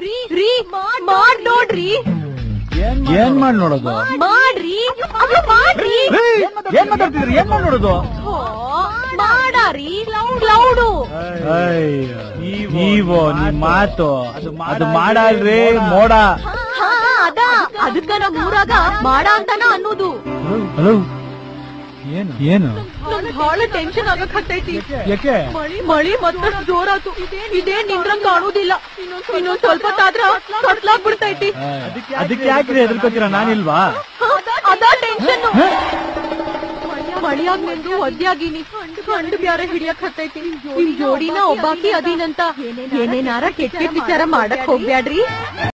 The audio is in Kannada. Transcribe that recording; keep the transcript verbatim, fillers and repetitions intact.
ರೀ ಮಾಡ್ ನೋಡ್ರಿ. ಏನ್ ಮಾಡ್ ನೋಡೋದು? ಮಾಡ್ರಿ ಮಾಡ್ರಿ. ಏನ್ ಮಾತಾಡ್ತಿದ್ರಿ? ಏನ್ ಮಾಡ್ ನೋಡೋದು? ಮಾಡಾರಿ ಕ್ಲೌಡು. ನೀವು ನಿಮ್ ಮಾತು ಅದು ಮಾಡಲ್ರಿ ಮೋಡ. ಹಾ ಅದ ಅದಕ್ಕ ನಮ್ ಊರಾಗ ಮಾಡ ಅಂತಾನ ಅನ್ನೋದು. ಹಲೋ ಏನು ಏನು ಬಹಳ ಟೆನ್ಷನ್ ಆಗಕ್ ಹತ್ತೈತಿ. ಯಾಕೆ? ಮಳಿ ಮತ್ತಷ್ಟು ಜೋರಾತು. ಇದೇ ನಿಂದ್ರಂಗ್ ಕಾಣುದಿಲ್ಲ. ಇನ್ನೊಂದ್ ಸ್ವಲ್ಪ ತಾದ್ರ ಕತ್ಲಾಗ್ ಬಿಡ್ತೈತಿ. ಅದಕ್ಕೆ ಯಾಕ್ರಿ ಹೆದರ್ಕೋತೀರ? ನಾನಿಲ್ವಾ? ಅದ ಟೆನ್ಷನ್. ಮಳಿಯಾಗ್ ನೆಂದು ಒದ್ಯಾಗಿನಿ. ಗಂಡು ಬ್ಯಾರೆ ಹಿಡಿಯಕ್ ಹತ್ತೈತಿ. ನಿಮ್ ಜೋಡಿನ ಒಬ್ಬಾಕಿ ಅದೀನಂತ ಏನೇನಾರ ಕೆಟ್ಟ ವಿಚಾರ ಮಾಡಕ್ ಹೋಗ್ಬ್ಯಾಡ್ರಿ.